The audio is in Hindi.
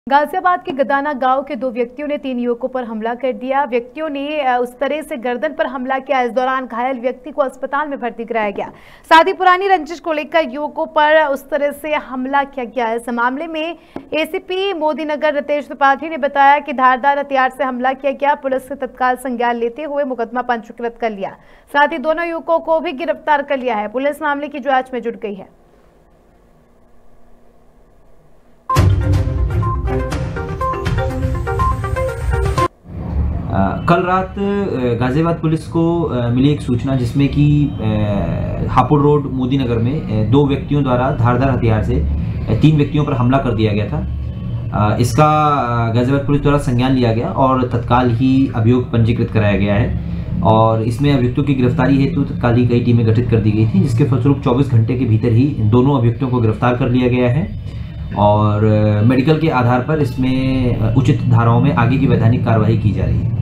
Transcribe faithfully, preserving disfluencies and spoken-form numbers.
गाजियाबाद के गदाना गांव के दो व्यक्तियों ने तीन युवकों पर हमला कर दिया। व्यक्तियों ने उस तरह से गर्दन पर हमला किया। इस दौरान घायल व्यक्ति को अस्पताल में भर्ती कराया गया। साथ ही पुरानी रंजिश को लेकर युवकों पर उस तरह से हमला किया गया। इस मामले में एसीपी मोदीनगर रितेश त्रिपाठी ने बताया कि धारदार हथियार से हमला किया गया। पुलिस ने तत्काल संज्ञान लेते हुए मुकदमा पंजीकृत कर लिया। साथ ही दोनों युवकों को भी गिरफ्तार कर लिया है। पुलिस मामले की जांच में जुट गई है। आ, कल रात गाजियाबाद पुलिस को आ, मिली एक सूचना जिसमें कि हापुड़ रोड मोदीनगर में दो व्यक्तियों द्वारा धारदार हथियार से तीन व्यक्तियों पर हमला कर दिया गया था। आ, इसका गाजियाबाद पुलिस द्वारा संज्ञान लिया गया और तत्काल ही अभियोग पंजीकृत कराया गया है और इसमें अभियुक्तों की गिरफ्तारी हेतु तत्काल ही कई टीमें गठित कर दी गई थी, जिसके फलस्वरूप चौबीस घंटे के भीतर ही दोनों अभियुक्तों को गिरफ्तार कर लिया गया है और मेडिकल के आधार पर इसमें उचित धाराओं में आगे की वैधानिक कार्रवाई की जा रही है।